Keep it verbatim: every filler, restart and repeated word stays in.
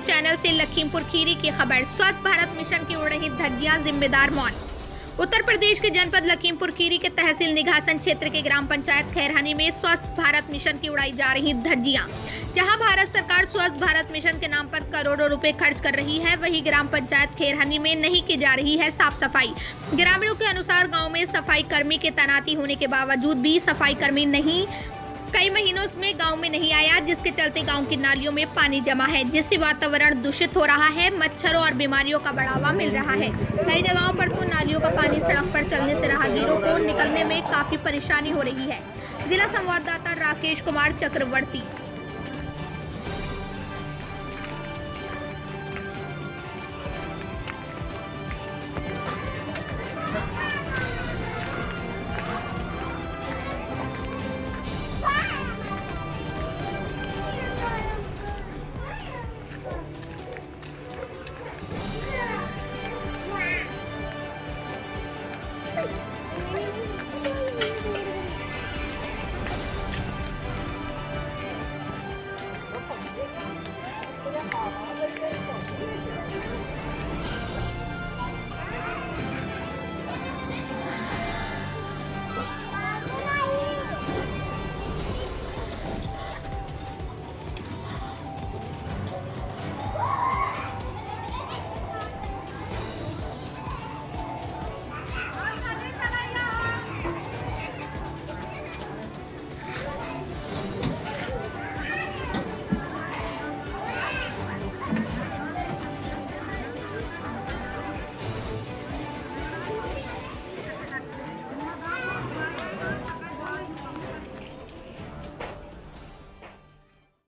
Channel से लखीमपुर खीरी की खबर। स्वच्छ भारत मिशन की उड़ रही धज्जियां, जिम्मेदार मौन। उत्तर प्रदेश के जनपद लखीमपुर खीरी के तहसील निघासन क्षेत्र के ग्राम पंचायत खैरहनी में स्वच्छ भारत मिशन की उड़ाई जा रही धज्जियां। जहां भारत सरकार स्वच्छ भारत मिशन के नाम पर करोड़ों रुपए खर्च कर रही है, वहीं ग्राम पंचायत खैरहनी में नहीं की जा रही है साफ सफाई। ग्रामीणों के अनुसार गाँव में सफाई कर्मी के तैनाती होने के बावजूद भी सफाई कर्मी नहीं कई महीनों में गांव में नहीं आया, जिसके चलते गांव की नालियों में पानी जमा है, जिससे वातावरण दूषित हो रहा है। मच्छरों और बीमारियों का बढ़ावा मिल रहा है। कई जगहों पर तो नालियों का पानी सड़क पर चलने से राहगीरों को निकलने में काफी परेशानी हो रही है। जिला संवाददाता राकेश कुमार चक्रवर्ती।